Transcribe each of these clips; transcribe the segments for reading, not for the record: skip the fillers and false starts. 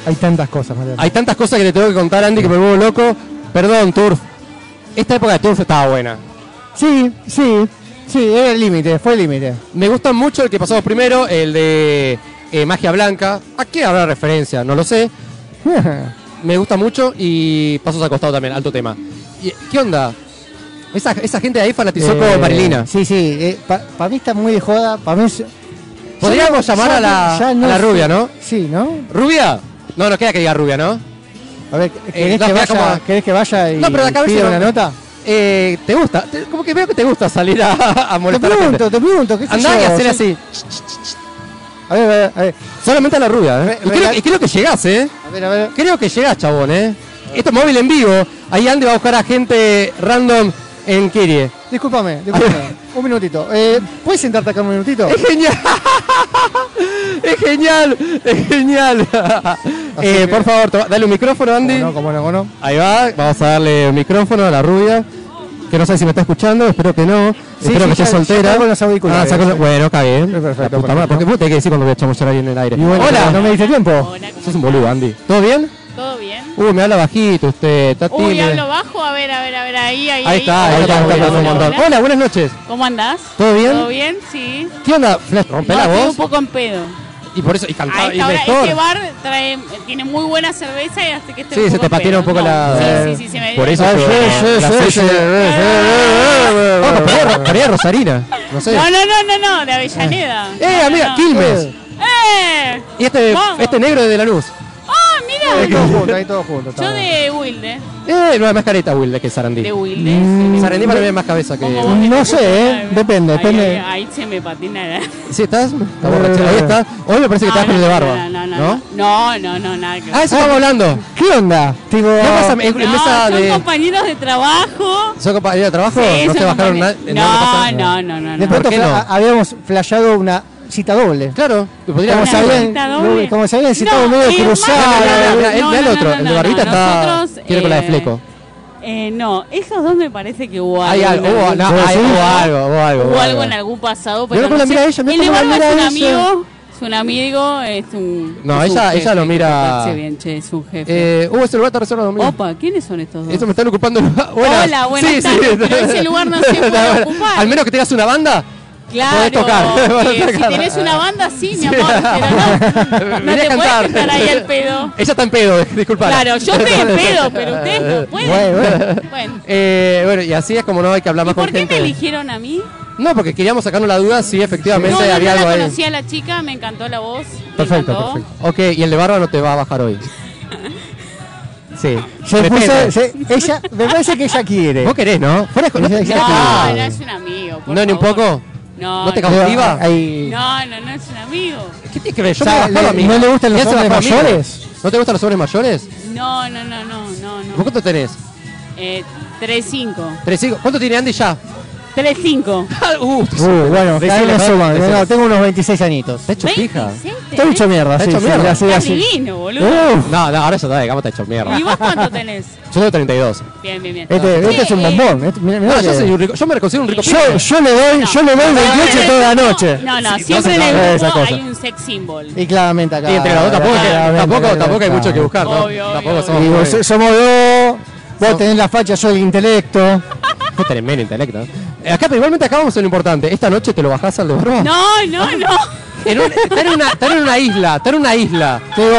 Hay tantas cosas, Mariano. Hay tantas cosas que te tengo que contar, Andy, que me vuelvo loco. Perdón, Turf. Esta época de Turf estaba buena. Sí, era el límite, fue el límite. Me gusta mucho el que pasamos primero, el de Magia Blanca. ¿A qué habrá referencia? No lo sé. Me gusta mucho y Pasos al Costado también, alto tema. ¿Qué onda? Esa gente de ahí fanatizó con Marilina. Sí, para mí está muy de joda. Para mí podríamos llamar a la rubia, ¿no? Sí, ¿no? ¿Rubia? No, nos queda que diga rubia, ¿no? A ver, ¿querés que vaya y no, pero acá pida una nota? ¿Te gusta? Como que veo que te gusta salir a molestar a la gente. Te pregunto, ¿qué sé yo? Andá y hacer así. A ver. Solamente a la rubia, ¿eh? Y creo que llegás, ¿eh? A ver. Creo que llegás, chabón, ¿eh? Esto es móvil en vivo. Ahí Andy va a buscar a gente random en Kirie. Discúlpame. Un minutito. ¿Puedes sentarte acá un minutito? ¡Es genial! ¡Es genial! Por favor, dale un micrófono, Andy. ¿Cómo no? Ahí va, vamos a darle un micrófono a la rubia. Que no sé si me está escuchando, espero que no. Espero que esté soltera. Con los auriculares. Bueno, está bien. Perfecto. Porque vos tenés que decir cuando voy a chamullar ahí en el aire. Bueno, hola. ¿No me diste tiempo? Hola, Sos un boludo, Andy. ¿Todo bien? ¿Todo bien? Me habla bajito usted, está tímido. Uy, hablo bajo, a ver, ahí. Ahí está un montón. Hola, buenas noches. ¿Cómo andás? ¿Todo bien? ¿Todo bien? Sí. ¿Qué onda? Flash, ¿rompe la Estoy voz? un poco en pedo. Y por eso, y cantaba, A y esta hora, mejor. este bar tiene muy buena cerveza y hasta que estoy Sí, un se poco te en patina pedo. un poco la... Sí, se me Por eso... Paría Rosarina. No sé. No, de Avellaneda. Amiga, Quilmes. Y este negro de Lanús. Mira. Ahí todos juntos. Yo de Wilde. No hay más careta Wilde que Sarandí. De Wilde. Sarandí para mí es más cabeza que... No sé, depende. Ahí se me patina. ¿Sí estás? Está borracha. Ahí está. Hoy me parece que estás con el de barba. No, nada que ver. Eso estamos hablando. ¿Qué onda? Tipo, ¿Qué pasa en mesa son de... compañeros de trabajo. ¿Son compañeros de trabajo? Sí, ¿No te bajaron nada? De ¿Por pronto qué no? habíamos flasheado una cita doble. Claro. Como se habían citado medio cruzado. Mira el otro. El de barbita está... Quiere con la de fleco. No, esos dos me parece que hubo Hay algo. algo. Hubo algo en algún pasado. Pero no la mira ella, el de barba es un amigo, es un... No, es un ella jefe, lo mira... Bien, che, es un jefe. Ese lugar está reservado mío. Opa, ¿quiénes son estos dos? Eso me están ocupando. Hola, buenas tardes, pero ese lugar no se puede ocupar. Al menos que tengas una banda. Claro, podés tocar. Si tenés una banda, sí, mi amor, pero no te puedes estar ahí al pedo. Ella está en pedo, disculpa. Claro, yo estoy en pedo, pero ustedes no pueden. Bueno, y así es como no hay que hablar más con gente. ¿Y por qué me eligieron a mí? No, porque queríamos sacarnos la duda si efectivamente había algo ahí. No conocí a la chica, me encantó la voz. Perfecto. Ok, y el de barba no te va a bajar hoy. Sí. Me parece que ella quiere. Vos querés, ¿no? No, es un amigo. ¿No, ni un poco? No. ¿te cautiva? No, es un amigo. ¿Qué tiene que ver? Yo me ¿No le gustan los hombres mayores? ¿No te gustan los hombres mayores? No. ¿Vos cuánto tenés? 3'5". 3'5". ¿Cuánto tiene Andy ya? 3'5". Bueno, no, tengo unos 26 añitos. ¿Está hecho pija? Estoy hecho mierda, ¿Está hecho mierda? Estás divino, boludo. No, ahora ya está, digamos, está hecho mierda. ¿Y vos cuánto tenés? Yo tengo 32. Bien. Este es un bombón. Yo me considero un rico. Yo le doy 28 toda la noche. No, siempre en el grupo hay un sex symbol. Y claramente acá. Y entre los dos tampoco hay mucho que buscar, ¿no? Tampoco somos dos. Vos tenés la facha, yo el intelecto. Vos tenés menos intelecto. Acá, pero igualmente acá vamos a lo importante. ¿Esta noche te lo bajás al de barba? No. Está en una isla.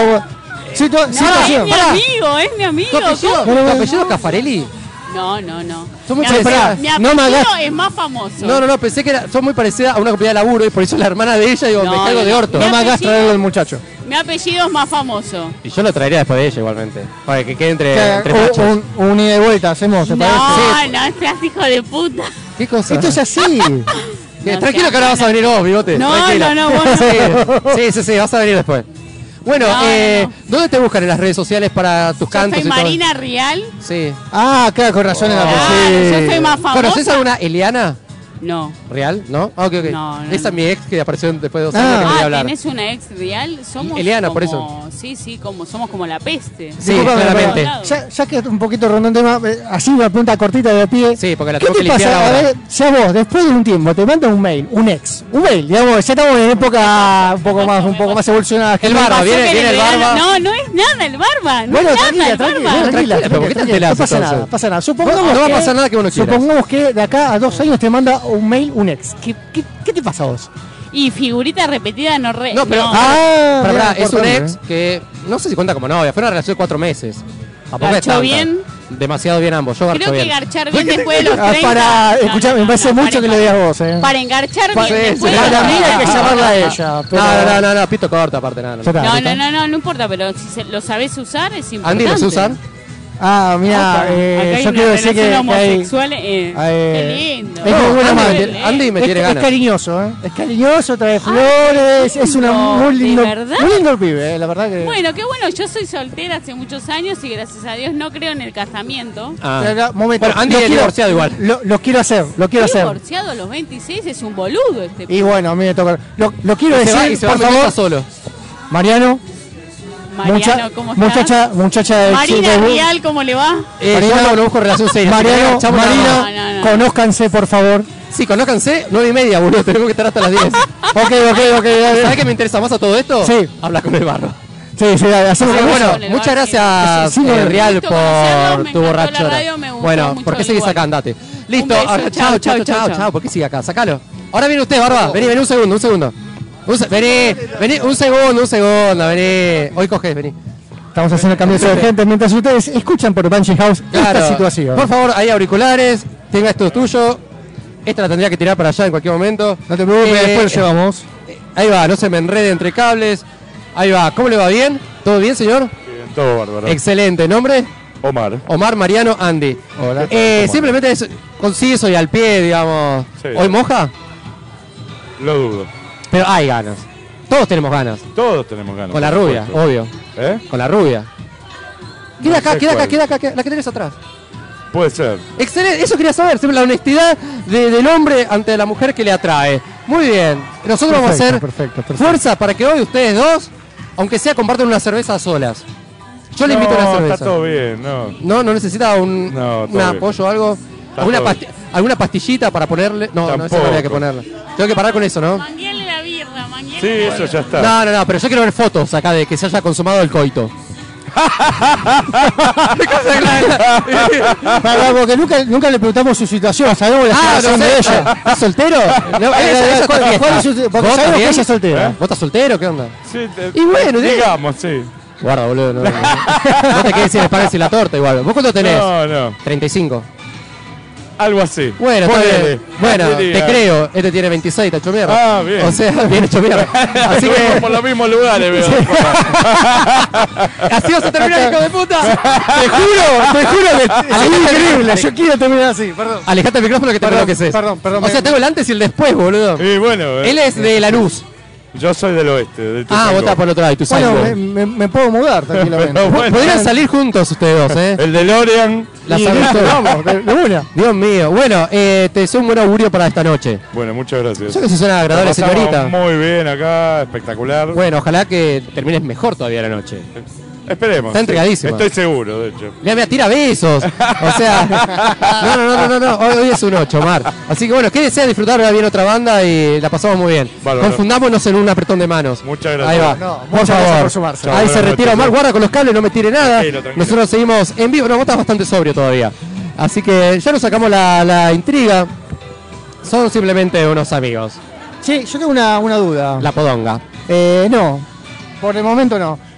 Es mi amigo. ¿Tu apellido es Caffarelli? No. Son muy Mi apellido parecidas. es más famoso. No, pensé que son muy parecidas a una compañera de laburo y por eso la hermana de ella, digo, me caigo de orto. No me hagas traerlo al muchacho. Mi apellido es más famoso. Y yo lo traería después de ella igualmente. Para que quede entre machos. Un ida y vuelta hacemos, ¿te parece? No seas hijo de puta. ¿Qué cosa? Esto es así. Tranquilo que ahora vas a venir vos, bigote. No, vos no. Sí, vas a venir después. Bueno, ¿dónde te buscan en las redes sociales para tus cantos? Soy Marina Rial. Sí. Claro, con razón en la Yo soy más famosa. ¿Conoces alguna Eliana? No. ¿Real? ¿No? Ah, ok. No, Esa es mi ex que apareció después de 2 Ah. años que me iba a hablar. ¿Tenés una ex real? Somos Eliana, como, por eso. Sí, somos como la peste. Sí, Disculpame, claramente. Ya que un poquito rondón tema, así una pregunta cortita de pie. Sí, porque la ¿Qué tengo te que limpiar pasa? ahora. A ver, ya vos, después de un tiempo, te manda un mail, digamos, ya estamos en época un poco más evolucionada. El barba, viene el barba. No, no es nada el barba. No Bueno, es nada el tranquila, barba. tranquila, pero ¿por qué te enterás, no pasa entonces? nada, pasa nada. No va a pasar nada que vos no quieras. Supongamos que de acá a 2 años te manda un mail un ex. ¿Qué te pasa a vos? Y figurita repetida no re. No, pero mirá, es un importante, ex que no sé si cuenta como novia, fue una relación de 4 meses. Tampoco es ¿Garchó tanta. bien? Demasiado bien ambos, yo garcho Creo que bien. garchar bien después de los 30. Para, escuchame, me parece mucho que lo digas vos, Para engarchar bien Sí, después de sí, los Para mí hay 30. que llamarla a ella. Pero... No, pito corta aparte, nada. Ya está. No importa, pero si lo sabés usar es importante. Andy, ¿lo sé usar? Ah, mira, Acá hay yo una quiero decir que relación hay... homosexual, qué lindo. Es muy buena Andy madre. me- Andy me tiene es ganas. cariñoso, ¿eh? Es cariñoso, trae flores, es una muy lindo, ¿de verdad? muy lindo pibe, la verdad que... Bueno, qué bueno, yo soy soltera hace muchos años y gracias a Dios no creo en el casamiento. Momento, Bueno, Andy lo es quiero- divorciado igual. Lo quiero hacer. Divorciado a los 26 es un boludo este. Y bueno, a mí me toca. Lo quiero Se va decir, y se va por a meter favor, solo. Mariano, Mariano, ¿cómo estás? muchacha de Marina Rial, ¿cómo le va? Yo no busco relación seria. Mariano, Chau, nada Marina, más. No. conózcanse, por favor. Sí, conózcanse, 9:30, boludo, tenemos que estar hasta las 10. Ok. ¿Sabés qué me interesa más a todo esto? Sí. Hablar con el barro. Sí, hacemos Así que una bueno, con el muchas barrio. gracias, Sí, me Real, gustó conocerlos, por me tu encantó la borrachera. radio, me gustó Bueno, mucho ¿por qué el seguís lugar. acá? Andate. Listo, beso, ahora, chau, chau. chau. ¿Por qué sigue acá? Sacalo. Ahora viene usted, Barba. Vení, un segundo. Vení, un segundo, vení. Hoy coges, vení. Estamos haciendo cambios urgentes mientras ustedes escuchan por Banshee House esta situación. Por favor, hay auriculares, tenga esto tuyo. Esta la tendría que tirar para allá en cualquier momento. No te preocupes, después lo llevamos. Ahí va, no se me enrede entre cables. Ahí va, ¿cómo le va? ¿Bien? ¿Todo bien, señor? Bien, todo bárbaro. Excelente. ¿Nombre? Omar. Omar Mariano Andy. Hola. Simplemente es conciso y al pie, digamos. Sí. ¿Hoy moja? Lo dudo. Pero hay ganas. Todos tenemos ganas. Todos tenemos ganas. Con la por rubia, supuesto. obvio. ¿Eh? Con la rubia. No Queda acá, sé queda acá, cuál. queda acá, la que tenés atrás. Puede ser. Excelente, eso quería saber, siempre la honestidad del hombre ante la mujer que le atrae. Muy bien, nosotros vamos a hacer Perfecto. fuerza para que hoy ustedes dos, aunque sea, compartan una cerveza a solas. Yo le invito a una cerveza. Está todo bien, no. ¿No necesita un No, todo bien. apoyo o algo? ¿Alguna pastillita para ponerle? No, esa no Tampoco. habría que ponerle. Tengo que parar con eso, ¿no? Mangueale la birra, mangueale. Sí, eso ya está. No, pero yo quiero ver fotos acá de que se haya consumado el coito. Porque nunca le preguntamos su situación, sabemos la situación de ella. ¿Estás soltero? ¿Cuál es su- porque ¿Vos sabemos que también? ella es soltera. ¿Vos estás soltero? ¿Qué onda? Sí, Y bueno, digamos, sí. Guarda, boludo. No te quedes sin el pan y sin la torta igual. ¿Vos cuánto tenés? No. 35. Algo así. Bueno, está Ponele. bien. Bueno, No te digas. creo. Este tiene 26, está hecho mierda. Ah, bien. O sea, bien hecho mierda. Así Fuimos que por los mismos lugares, veo. así vas a terminar, hijo de puta. Te juro que es increíble. Yo quiero terminar así, perdón. Alejate el micrófono que te Perdón, enloqueces. perdón, O sea, tengo el antes y el después, boludo. Y bueno, Él es de Lanús. yo soy del oeste. Del Ah, vos estás por el otro lado, y tu Bueno, salvo. me puedo mudar tranquilamente. Pero bueno. Podrían salir juntos ustedes dos, ¿eh? El de Lorian. La Y salud. vamos, de una. Dios mío. Bueno, te deseo un buen augurio para esta noche. Bueno, muchas gracias. Yo que se suena agradable, La pasamos señorita. Muy bien acá, espectacular. Bueno, ojalá que termines mejor todavía la noche. Esperemos. Está entregadísima. Estoy seguro, de hecho. Mira, tira besos. O sea, no. Hoy es un 8, Omar. Así que bueno, que desea disfrutar ahora bien otra banda y la pasamos muy bien. Bárbaro. Confundámonos en un apretón de manos. Muchas gracias. Ahí va. No, por muchas gracias favor. por sumarse. Ahí Chao, se buenas retira noches. Omar, guarda con los cables, no me tire nada. Tranquilo. Nosotros seguimos en vivo. No, vos estás bastante sobrio todavía. Así que ya nos sacamos la intriga. Son simplemente unos amigos. Sí, yo tengo una duda. La podonga. No, por el momento no.